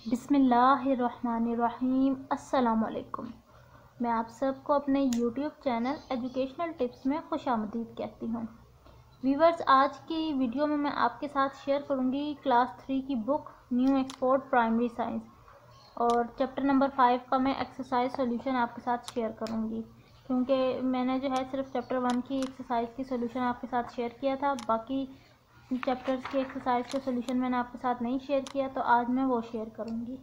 बिस्मिल्लाहिर्रहमानिर्रहीम। अस्सलामुअलैकुम। मैं आप सबको अपने यूट्यूब चैनल एजुकेशनल टिप्स में खुशामदीद कहती हूँ। व्यूवर्स, आज की वीडियो में मैं आपके साथ शेयर करूँगी क्लास 3 की book new export primary science और चैप्टर नंबर 5 का मैं एक्सरसाइज सॉल्यूशन आपके साथ शेयर करूँगी, क्योंकि मैंने जो है सिर्फ चैप्टर 1 की एक्सरसाइज की सॉल्यूशन आपके साथ शेयर किया था। बाकी चैप्टर्स के एक्सरसाइज के सॉल्यूशन मैंने आपके साथ नहीं शेयर किया, तो आज मैं वो शेयर करूँगी।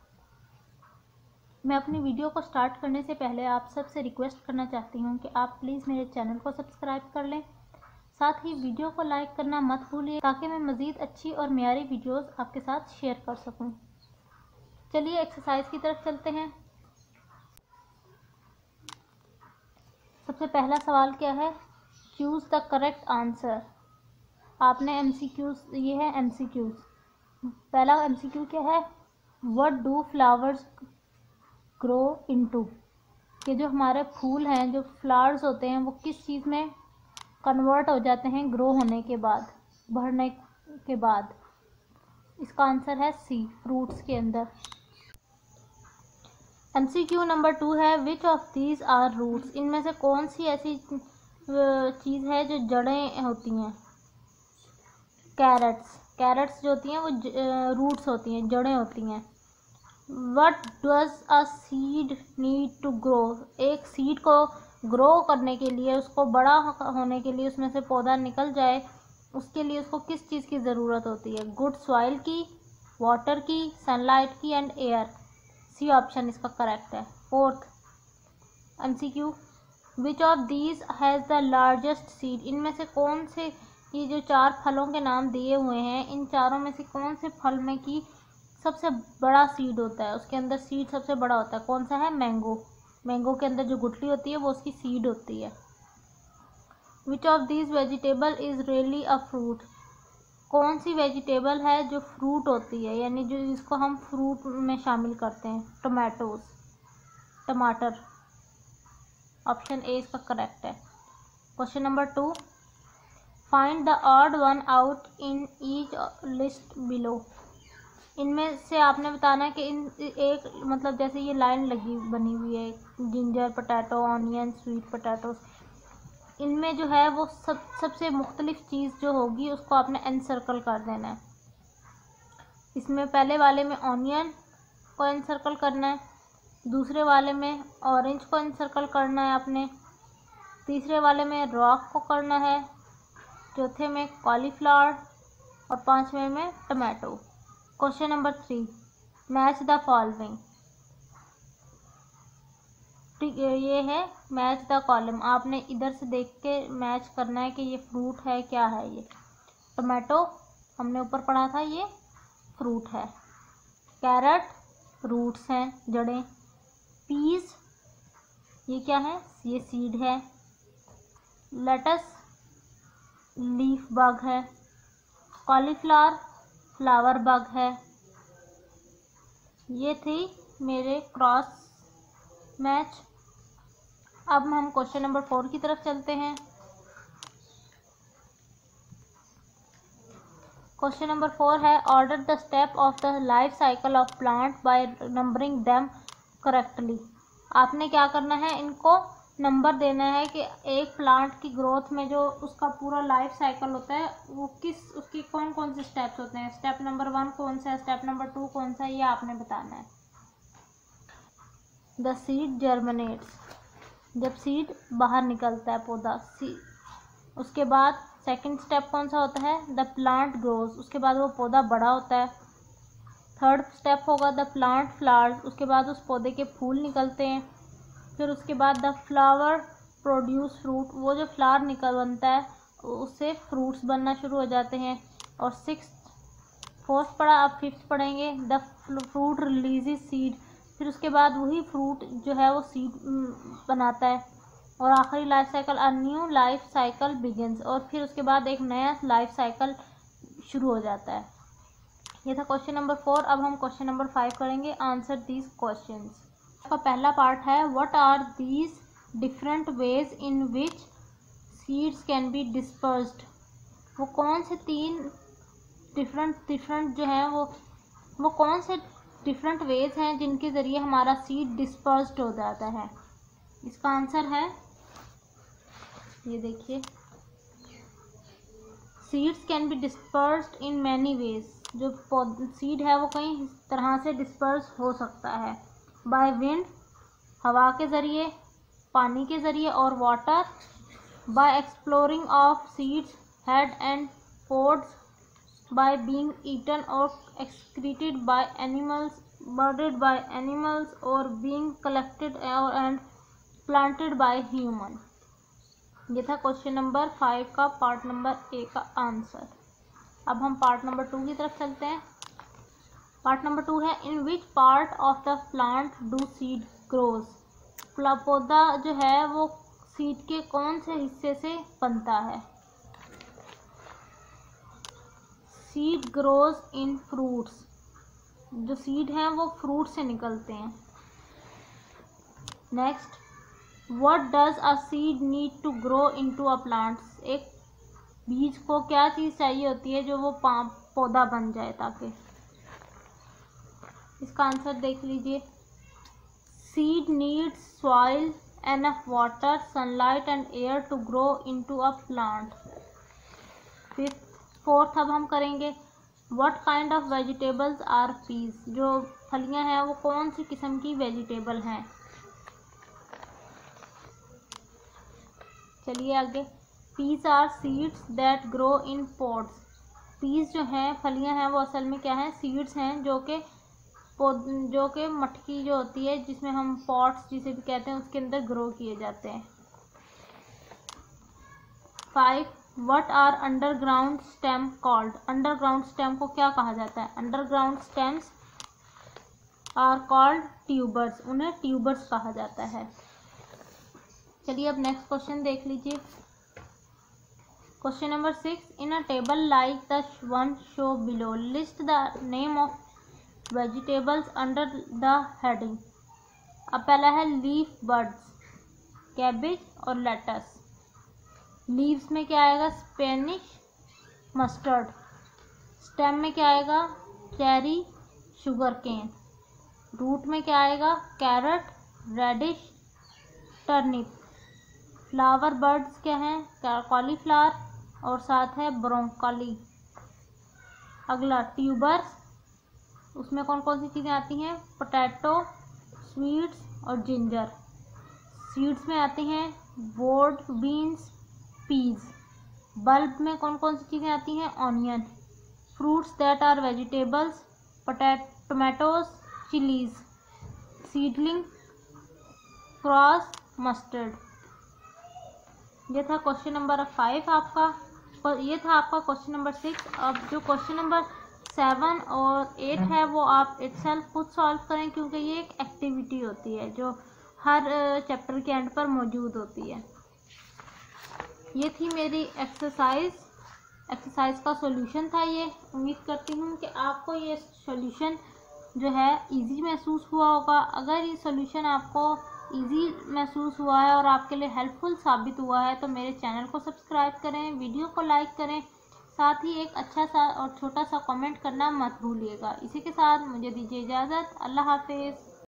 मैं अपनी वीडियो को स्टार्ट करने से पहले आप सबसे रिक्वेस्ट करना चाहती हूँ कि आप प्लीज़ मेरे चैनल को सब्सक्राइब कर लें, साथ ही वीडियो को लाइक करना मत भूलिए ताकि मैं मज़ीद अच्छी और म्यारी वीडियोस आपके साथ शेयर कर सकूँ। चलिए एक्सरसाइज की तरफ चलते हैं। सबसे पहला सवाल क्या है? Choose the correct answer. आपने एमसीक्यूज, ये है एमसीक्यूज। पहला एमसीक्यू क्या है? What do flowers grow into. कि जो हमारे फूल हैं, जो फ्लावर्स होते हैं, वो किस चीज़ में कन्वर्ट हो जाते हैं ग्रो होने के बाद, बढ़ने के बाद? इसका आंसर है सी, फ्रूट्स के अंदर। एमसीक्यू नंबर 2 है which of these are roots. इनमें से कौन सी ऐसी चीज़ है जो जड़ें होती हैं? कैरेट्स जो होती हैं वो रूट्स होती हैं, जड़ें होती हैं। What does a seed need to grow? एक सीड को ग्रो करने के लिए, उसको बड़ा होने के लिए, उसमें से पौधा निकल जाए, उसके लिए उसको किस चीज़ की ज़रूरत होती है? गुड सॉइल की, वाटर की, सनलाइट की एंड एयर। सी ऑप्शन इसका करेक्ट है। Fourth MCQ, which of these has the largest seed. इनमें से कौन से, ये जो 4 फलों के नाम दिए हुए हैं, इन चारों में से कौन से फल में की सबसे बड़ा सीड होता है? उसके अंदर सीड सबसे बड़ा होता है, कौन सा है? मैंगो। मैंगो के अंदर जो गुठली होती है वो उसकी सीड होती है। Which of these vegetable is really a fruit. कौन सी वेजिटेबल है जो फ्रूट होती है, यानी जो जिसको हम फ्रूट में शामिल करते हैं? टमाटोज, टमाटर। ऑप्शन ए इसका करेक्ट है। Question number 2, find the odd one out in each list below. इनमें से आपने बताना है कि इन एक, मतलब जैसे ये लाइन लगी बनी हुई है, ginger potato, onion, sweet potato, इनमें जो है वो सबसे मुख्तलिफ चीज़ जो होगी उसको आपने एनसर्कल कर देना है। इसमें पहले वाले में ऑनियन को एनसर्कल करना है, दूसरे वाले में ऑरेंज को एनसर्कल करना है आपने, तीसरे वाले में रॉक को करना है, चौथे में कॉलीफ्लावर और पांचवें में tomato. Question number 3, match the following. ठीक है, ये है मैच द कॉलम। आपने इधर से देख के मैच करना है कि ये फ्रूट है, क्या है ये? टमाटो हमने ऊपर पढ़ा था, ये फ्रूट है। कैरेट रूट्स हैं, जड़ें। पीस ये क्या है? ये सीड है। लेटस लीफ बग है। कॉलीफ्लावर फ्लावर बग है। ये थी मेरे क्रॉस मैच। अब हम क्वेश्चन नंबर 4 की तरफ चलते हैं। क्वेश्चन नंबर 4 है order the step of the life cycle of plant by numbering them correctly. आपने क्या करना है? इनको नंबर देना है कि एक प्लांट की ग्रोथ में जो उसका पूरा लाइफ साइकिल होता है वो उसकी कौन कौन से स्टेप्स होते हैं। स्टेप नंबर 1 कौन सा है, स्टेप नंबर 2 कौन सा है, ये आपने बताना है। द सीड जर्मिनेट्स, जब सीड बाहर निकलता है पौधा। उसके बाद सेकंड स्टेप कौन सा होता है? द प्लांट ग्रोज, उसके बाद वो पौधा बड़ा होता है। थर्ड स्टेप होगा द प्लांट फ्लावर्स, उसके बाद उस पौधे के फूल निकलते हैं। फिर उसके बाद द फ्लावर प्रोड्यूस फ्रूट, वो जो फ्लावर बनता है उससे फ्रूट्स बनना शुरू हो जाते हैं। और फोर्थ पढ़ा, अब फिफ्थ पढ़ेंगे। द फ्रूट रिलीजेस सीड, फिर उसके बाद वही फ्रूट जो है वो सीड बनाता है। और आखिरी life cycle a new life cycle begins, और फिर उसके बाद एक नया लाइफ साइकिल शुरू हो जाता है। ये था क्वेश्चन नंबर 4। अब हम क्वेश्चन नंबर 5 करेंगे। Answer these questions. का पहला पार्ट है what are these different ways in which seeds can be dispersed. वो कौन से 3 डिफरेंट जो हैं वो कौन से डिफरेंट वेज हैं जिनके ज़रिए हमारा सीड डिस्पर्स्ड हो जाता है। इसका आंसर है, ये देखिए, seeds can be dispersed in many ways. जो सीड है वो कई तरह से डिस्पर्स हो सकता है। बाय विंड, हवा के ज़रिए, पानी के ज़रिए, और water. By exploring of seeds head and pods, by being eaten or excreted by animals, murdered by animals, or being collected and planted by human। ये था क्वेश्चन नंबर 5 का पार्ट नंबर ए का आंसर। अब हम part number 2 की तरफ चलते हैं। पार्ट नंबर 2 है, in which part of the plant do seed grows. पौधा जो है वो सीड के कौन से हिस्से से बनता है। Seed grows in fruits. जो सीड हैं वो फ्रूट से निकलते हैं। Next, what does a seed need to grow into a plant. एक बीज को क्या चीज़ चाहिए होती है जो वो पौधा बन जाए ताकि। इसका आंसर देख लीजिए, seed needs soil, enough water, sunlight and air to grow into a plant. Fourth अब हम करेंगे, what kind of vegetables are peas. जो फलियां हैं वो कौन सी किस्म की वेजिटेबल हैं। चलिए आगे, peas are seeds that grow in pods. Peas जो हैं, फलियां हैं, वो असल में क्या हैं, सीड्स हैं जो कि मटकी जो होती है जिसमें हम पॉट्स जिसे भी कहते हैं उसके अंदर ग्रो किए जाते हैं। 5, What are underground stem called? Underground stem को क्या कहा जाता है। Underground stems are called tubers. उन्हें ट्यूबर्स कहा जाता है। चलिए अब नेक्स्ट क्वेश्चन देख लीजिए। Question number 6, in a table like the one show below, list the name of vegetables under the heading. अब पहला है लीफ बर्ड्स, कैबेज और लेटस। लीव्स में क्या आएगा, स्पेनिश मस्टर्ड। स्टेम में क्या आएगा, चेरी, शुगर केन। रूट में क्या आएगा, carrot, radish, turnip. Flower buds क्या हैं, कॉलीफ्लावर और साथ है ब्रोंकली। अगला ट्यूबर्स, उसमें कौन कौन सी चीज़ें आती हैं, पोटैटो, स्वीट्स और जिंजर। सीड्स में आती हैं बोर्ड, बीन्स, पीज। बल्ब में कौन कौन सी चीज़ें आती हैं, onion. Fruits that are vegetables, tomatoes, chillies. Seedling, cress, mustard. ये था क्वेश्चन नंबर 5 आपका। ये था आपका क्वेश्चन नंबर 6। अब जो क्वेश्चन नंबर 7 और 8 है वो आप इटसेल्फ खुद सॉल्व करें, क्योंकि ये एक एक्टिविटी होती है जो हर चैप्टर के एंड पर मौजूद होती है। ये थी मेरी एक्सरसाइज का सॉल्यूशन था ये। उम्मीद करती हूँ कि आपको ये सॉल्यूशन जो है इजी महसूस हुआ होगा। अगर ये सॉल्यूशन आपको इजी महसूस हुआ है और आपके लिए हेल्पफुल साबित हुआ है तो मेरे चैनल को सब्सक्राइब करें, वीडियो को लाइक करें, साथ ही एक अच्छा सा और छोटा सा कमेंट करना मत भूलिएगा। इसी के साथ मुझे दीजिए इजाज़त। अल्लाह हाफिज़।